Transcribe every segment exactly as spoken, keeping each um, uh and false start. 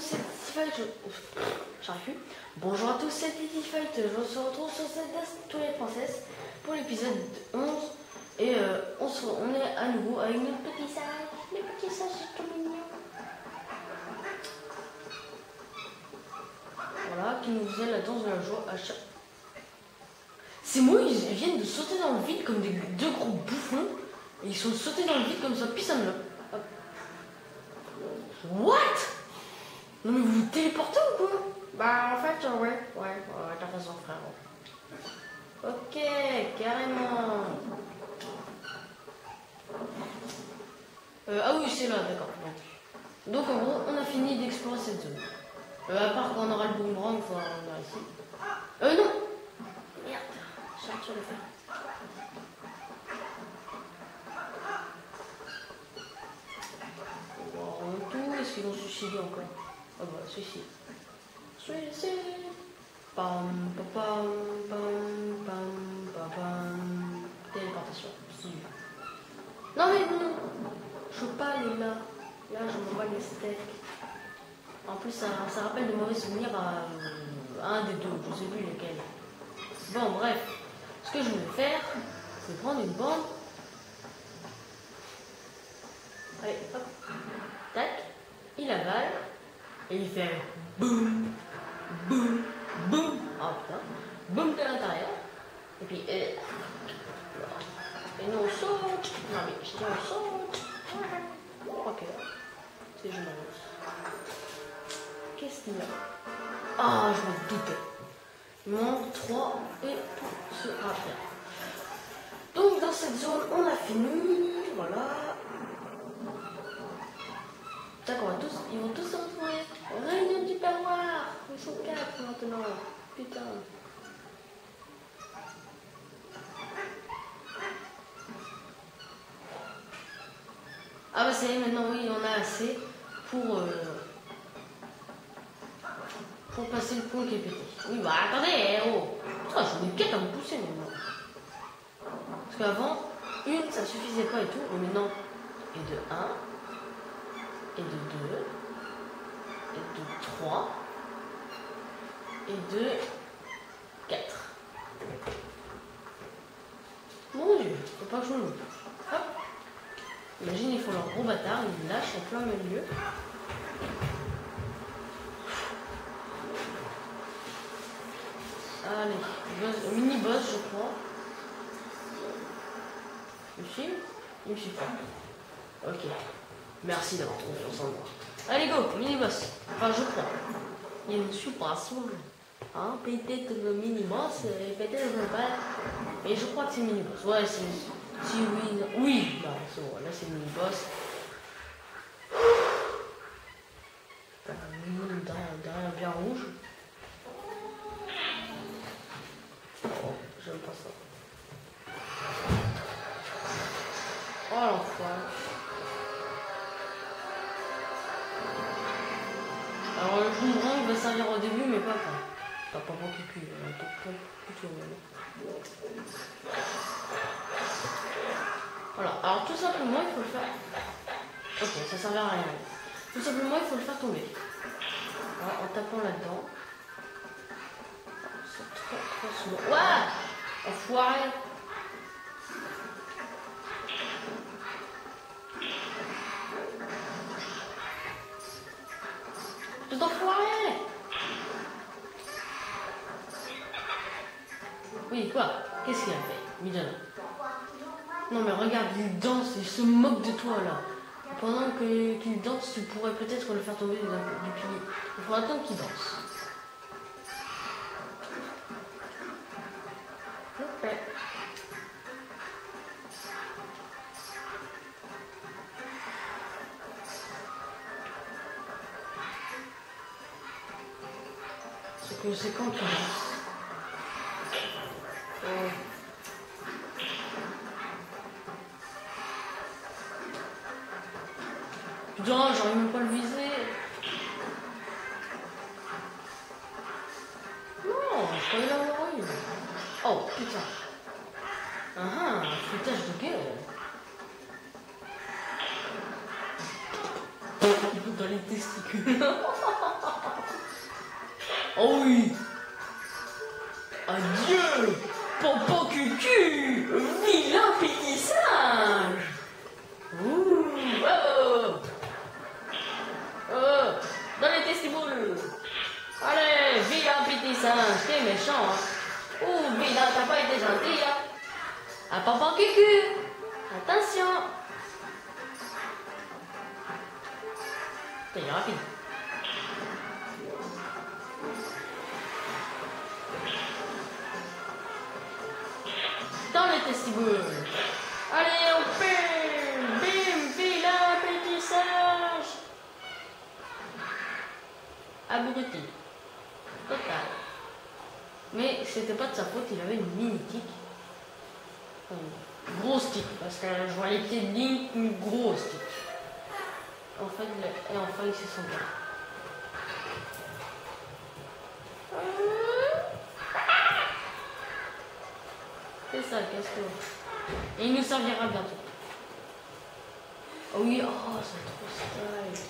c'est Fight. Je... J'arrive plus. Bonjour à tous, c'est Fight. Je se retrouve sur cette Toilette Princesse pour l'épisode onze. Et euh, on, se... on est à nouveau avec nos petits sages. Les petits sages, c'est tout mignon. Voilà, qui nous faisait la danse de la joie à chaque. Ces mots, ils viennent de sauter dans le vide comme des deux gros bouffons. Et ils sont sautés dans le vide comme ça, puis ça me l'a. What? Non mais vous vous téléportez ou quoi? Bah en fait, euh, ouais, ouais, ouais, t'as raison frère. Ok, carrément. Euh, ah oui, c'est là, d'accord. Donc en gros, on a fini d'explorer cette zone. Euh, à part quand on aura le boomerang, il faudra revenir ici. Euh non. Merde, j'arrête sur le fer. Est-ce qu'ils vont se suicider encore? Ah bah, suicide. Suicide. Pam, pam, pam, pam, pam, pam. Téléportation. Non mais non. Je veux pas aller là. Là, je m'envoie les steaks. En plus, ça, ça rappelle de mauvais souvenirs à, à un des deux. Je sais plus lequel. Bon, bref. Ce que je vais faire, c'est prendre une bande. Allez, hop. Tac. Il avale et il fait boum, boum, boum. Oh putain, boum de l'intérieur. Et puis, euh, et nous on saute. Non mais je dis on saute. Ok, c'est généreux. Qu'est-ce qu'il y a? Ah, je m'en doutais. Il manque trois et pour se rappeler. Donc dans cette zone, on a fini. Voilà. D'accord, tous, ils vont tous se retrouver. Réunion du perroir. Ils sont quatre maintenant. Putain. Ah bah c'est maintenant, oui, on a assez pour, euh, pour passer le pont qui est pété. Oui, bah attendez, oh. Putain, j'en ai quatre à me pousser maintenant. Parce qu'avant, une, ça suffisait pas et tout. Mais maintenant, et de un. Et de deux, et de trois, et de quatre. Mon Dieu, faut pas que je me loupe. Hop. Imagine, ils font leur gros bâtard, ils lâchent en plein milieu. Allez, boss, mini boss, je crois. Il me suit? Il me suit pas. Ok. Merci d'avoir confiance en moi. Allez go, mini-boss. Enfin, je crois. Il ne suis pas sûr. Hein, peut-être le mini-boss, peut-être le pas. Mais je crois que c'est mini-boss. Ouais, c'est... Si oui, non. Oui, là, c'est bon. Là, c'est mini-boss. Derrière bien rouge. Oh, j'aime pas ça. Oh, l'enfoiré. Alors le boomerang il va servir au début mais pas après. Pas pas pour tout cul, tout Voilà, alors tout simplement il faut le faire. Ok, ça servira à rien. Tout simplement il faut le faire tomber. Voilà, en tapant là-dedans. C'est trop trop souvent. Ouah! Enfoiré! Tout enfoiré! Oui, quoi? Qu'est-ce qu'il a fait? Midona. Non mais regarde, il danse, il se moque de toi là. Pendant que, qu'il danse, tu pourrais peut-être le faire tomber du, du pilier. Il faut attendre qu'il danse. Ok. C'est que c'est quand qu'il danse. Oh. Putain, j'arrive même pas à le viser. Non, je croyais l'avoir eu. Oh putain. Ah ah, foutage de gueule. Dans les testicules. Oh oui. Adieu, Papa Cucu, vilain petit singe. Ouh, oh, oh, dans les testicules. Allez, vilain petit singe, t'es méchant. Hein. Ouh, vilain, t'as pas été gentil. Hein. À Papa Cucu, attention. Il est rapide. Dans les testicules. Allez, on bim, bim, vilain petit singe. Abruti. Total. Mais c'était pas de sa faute, il avait une mini-tique. Une grosse tique, parce que je voyais qu'il dit une grosse tique. En fait, et enfin, il s'est sauvé. C'est ça, qu'est-ce que... Et il nous servira bientôt. Oh oui, oh, c'est trop style.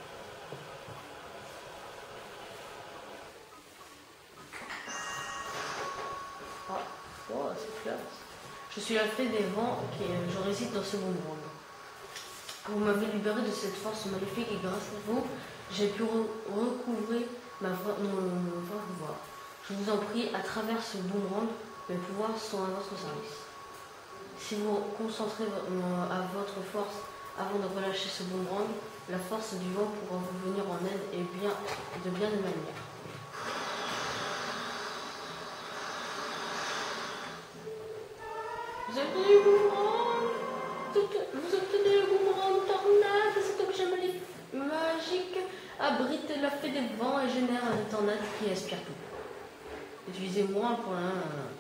Ah, oh, c'est classe. Je suis la fée des vents, ok, je réside dans ce bon monde. Vous m'avez libéré de cette force maléfique et grâce à vous, j'ai pu re recouvrer ma vraie, mon, mon vrai pouvoir. Je vous en prie, à travers ce boomerang, mes pouvoirs sont à votre service. Si vous concentrez à votre force avant de relâcher ce boomerang, la force du vent pourra vous venir en aide et bien, de bien des manières. Vous obtenez le boomerang, vous obtenez le boomerang tornade, cet objet magique abrite la fée des vents et génère un tornade qui aspire tout. Utilisez moins pour un...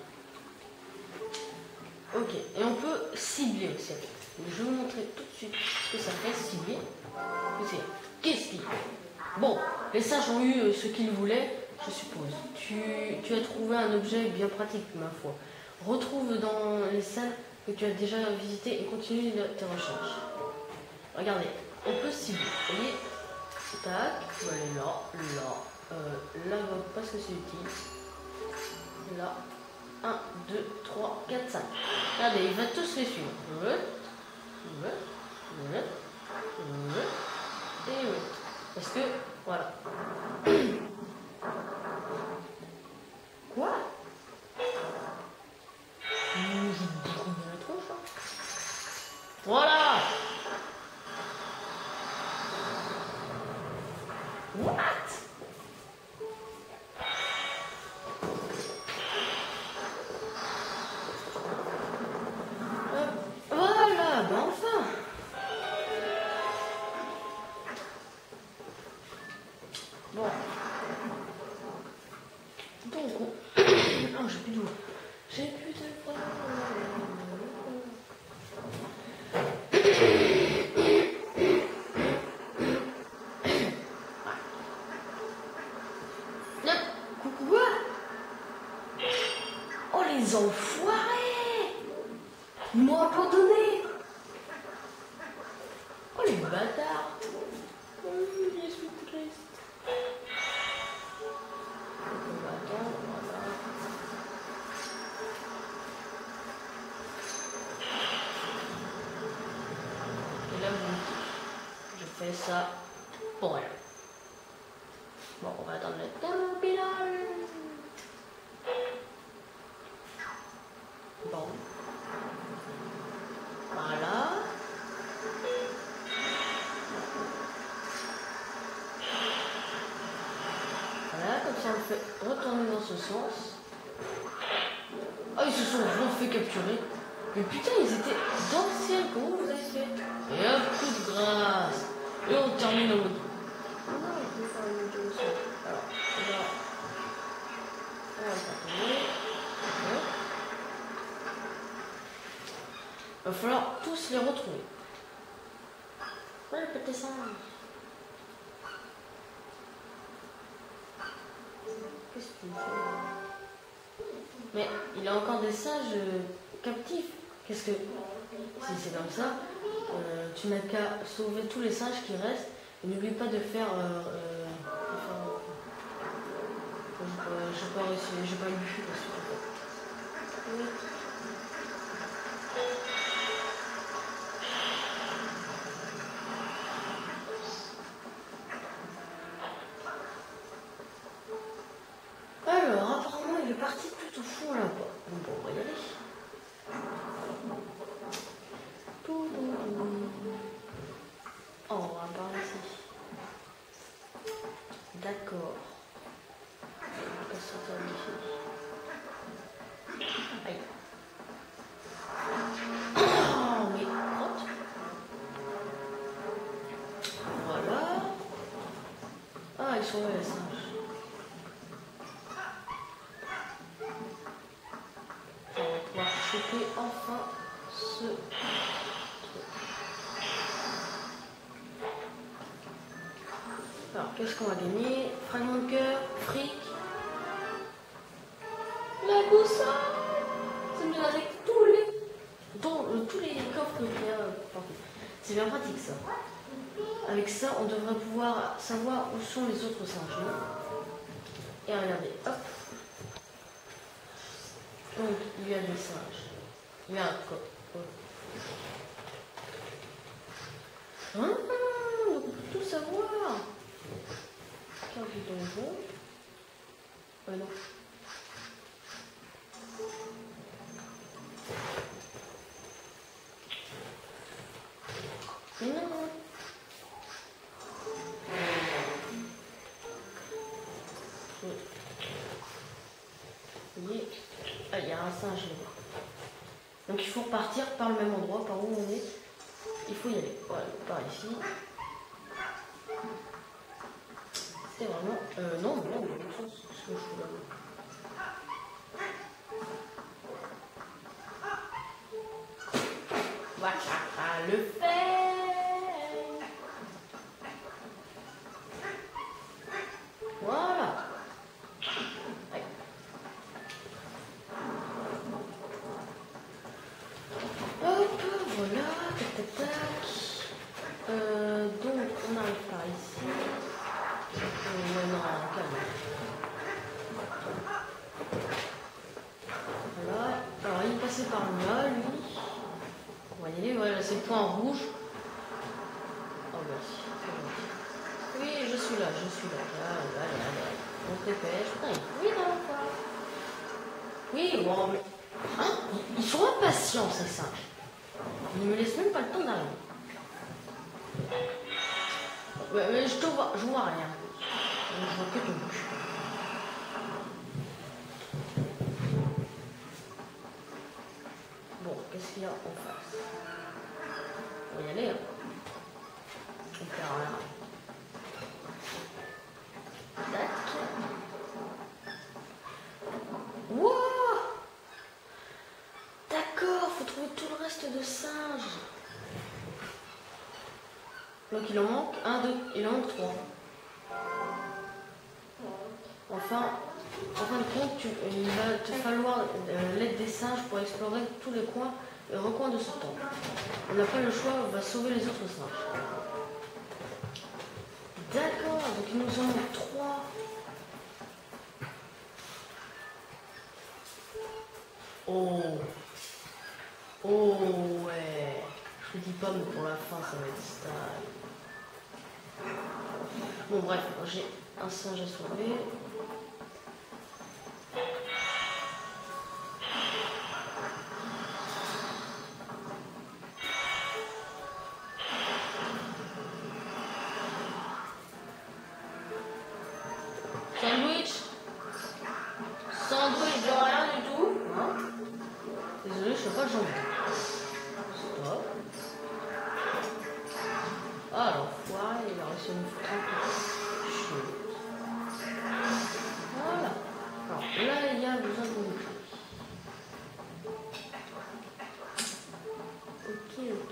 Ok, et on peut cibler aussi. Je vais vous montrer tout de suite ce que ça fait cibler. Qu'est-ce qu'il fait? Bon, les sages ont eu ce qu'ils voulaient, je suppose. Tu, tu as trouvé un objet bien pratique, ma foi. Retrouve dans les salles que tu as déjà visitées et continue tes recherches. Regardez, on peut cibler. Vous voyez, tac, tu vas aller là, là, euh, là, parce que c'est utile. Là, un, deux, trois, quatre, cinq. Regardez, il va tous les suivre. Et oui. Parce que, voilà. Quoi? Voilà. What? euh, Voilà, ben enfin. Bon. Donc, oh, j'ai plus d'eau. J'ai plus de voix. Coucou. Oh les enfoirés! Ils m'ont abandonné! Oh les bâtards! Oh, je suis triste. On va attendre, voilà. Et là, je fais ça pour elle. Bon, on va attendre le terminal. Bon. Voilà. Voilà, comme ça on le fait retourner dans ce sens. Ah, ils se sont refait capturer. Mais putain, ils étaient dans le ciel. Comment vous avez fait? Et hop, coup de grâce. Et on termine au bout. Non, il faut faire une audio aussi. Alors, on va... On va faire tomber. Il va falloir tous les retrouver. Ouais, le petit singe. Qu'est-ce que tu fais? Mais il a encore des singes captifs. Qu'est-ce que... Si c'est comme ça, euh, tu n'as qu'à sauver tous les singes qui restent. Et n'oublie pas de faire... Euh, euh, de faire... Euh, j'ai pas réussi, j'ai pas eu le but parce que. Oui. Alors, apparemment, il est parti tout au fond là-bas. Bon, on va y aller. Oh, on va par ici. D'accord. On va sortir d'ici. Aïe. Oh, mais grotte. Voilà. Ah, ils sont là, les singes. On va pouvoir choper enfin ce truc. Alors, qu'est-ce qu'on va gagner? Fragment de cœur, fric. La boussole. Ça me donne avec tous les, dans, euh, tous les coffres qu'il y a. C'est bien pratique ça. Avec ça, on devrait pouvoir savoir où sont les autres singes. Et regardez, hop. Donc, il y a des singes. Il y a un coq. Ah, donc on peut tout savoir. Carte du donjon. Euh, non. Mais non. Oui. Vous voyez, ah, il y a un singe là. Donc il faut repartir par le même endroit, par où on est. Il faut y aller. Voilà, par ici. C'est vraiment... Euh, non, non, non, non, ce que je fais là. Voilà, le fait. Voilà. Allez. Hop, voilà, tac, tac, tac. Euh, donc, on arrive par ici. Euh, ouais, non, calme. Voilà. Alors, il est passé par là, lui. On va y aller, voilà, c'est le point rouge. Oh, merci, c'est gentil. Oui, je suis là, je suis là. Allez, allez, allez. On se dépêche. Putain, il est dans la fois. Oui, bon, mais... Hein? Ils sont impatients, ces singes. Ils ne me laissent même pas le temps d'arriver. Ouais, mais je te vois, je vois rien. Je vois que ton cul. Bon, qu'est-ce qu'il y a en face? On va y aller, hein. On perd rien. Tac. Wow! D'accord, faut trouver tout le reste de singes. Donc il en manque un, deux, il en manque trois. Enfin, en fin de compte, tu, il va te falloir euh, l'aide des singes pour explorer tous les coins et recoins de ce temple. On n'a pas le choix, on va sauver les autres singes. D'accord, donc il nous en manque trois. Oh, oh ouais. Je te dis pas, mais pour la fin, ça va être style. Bon, bref, j'ai un singe à sauver. Sandwich? Sandwich de rien du tout? Hein? Désolé, je sais pas le jambon. Stop. Ah, l'enfoiré, il a réussi à nous foutre un peu de chose. Voilà. Alors là, il y a besoin de nous. Ok, ok.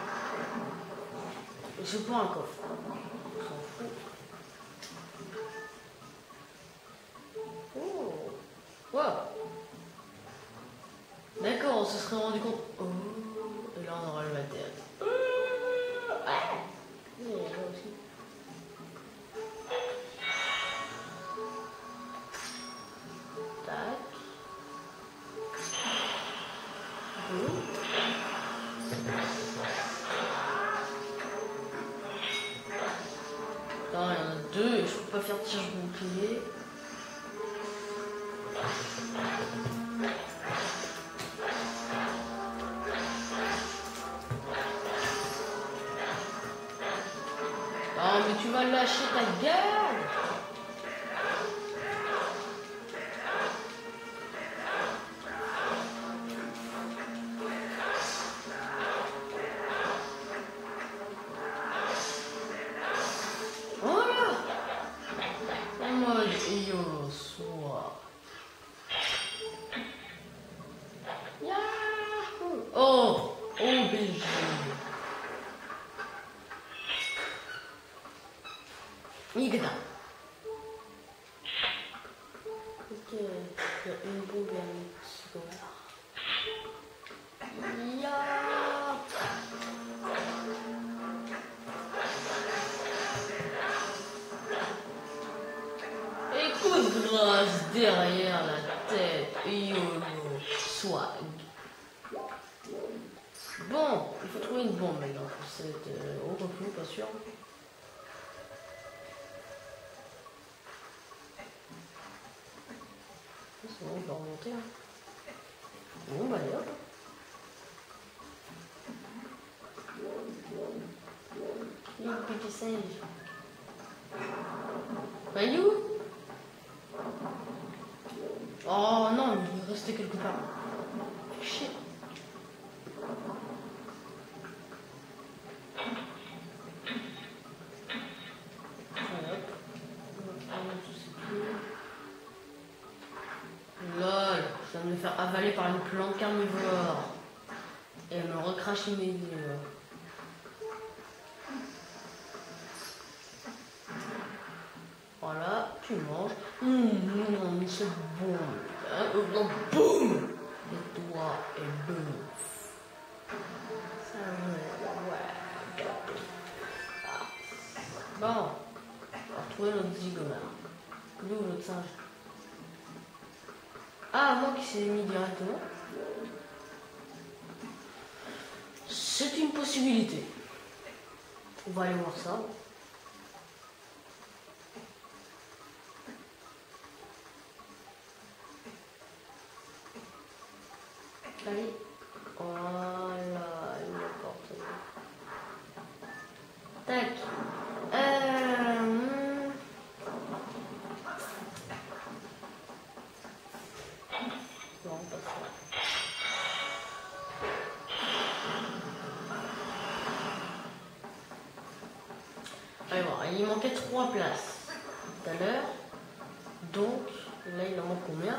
Je prends un coffre. On s'en fout. Oh. Wow. D'accord, on se serait rendu compte. Oh. Et là, on aura le matériel. Oh. Ouais. Et là aussi. que je peux pas faire tir bouclier. Oh mais tu vas lâcher ta gueule. Voilà. En mode yo soit. Yahoo. Oh, oh B G. Nigga. Ok, il y a une bombe et un secondaire. Ya. Écoute, grâce derrière la tête, YOLO, swag. Bon, il faut trouver une bombe maintenant pour cette... Euh, oh, reflou, pas sûr. C'est bon, on peut remonter. Hein. Bon, bah allez hop. Il est petit singe. Bah il est où? Oh non, il est resté quelque part. Shit. Lol, je viens de me faire avaler par une plante carnivore. Et elle me recrache mes yeux. Voilà, tu manges. Mmh, mmh, c'est bon. Hein, euh, boum. Et toi et bouffe. Ça ouais, ouais. Ah. Bon, on va retrouver notre zigomère. Lui ou l'autre singe. Ah, moi qui s'est mis directement. C'est une possibilité. On va aller voir ça. Allez. Voilà, n'importe quoi. Tac. Euh... Non, pas ça. Allez voir, il manquait trois places tout à l'heure. Donc, là, il en manque combien?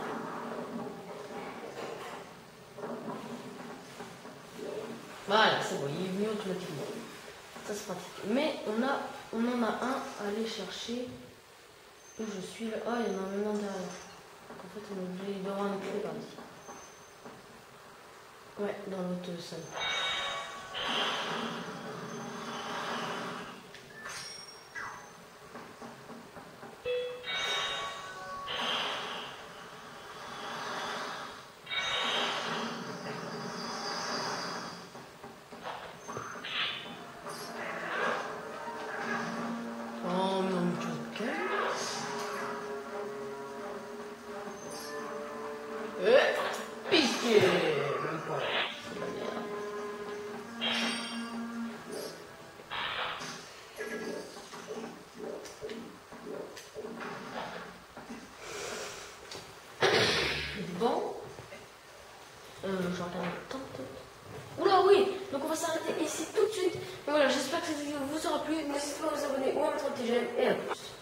Voilà, c'est bon, il est venu automatiquement. Ça, c'est pratique. Mais on, a, on en a un à aller chercher. Où je suis là. Ah, il y en a un même derrière. Donc, en fait, on est obligé d'avoir un clé par ici. Ouais, dans l'autre salle. Piqué, même pas. C'est la merde. Bon. Euh, je regarde le temps peut-être. Oula oui, donc on va s'arrêter ici tout de suite. Et voilà, j'espère que cette vidéo vous aura plu. N'hésitez pas à vous abonner ou à mettre un petit j'aime et à plus.